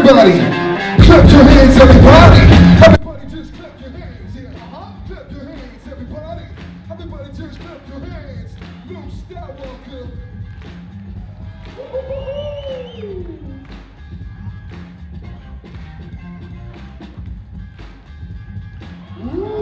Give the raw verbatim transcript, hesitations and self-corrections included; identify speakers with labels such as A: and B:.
A: Everybody, clap your hands, everybody. Everybody just clap your hands. Yeah, uh-huh. Clap your hands, everybody. Everybody just clap your hands. Luke Skywalker. Woo-hoo.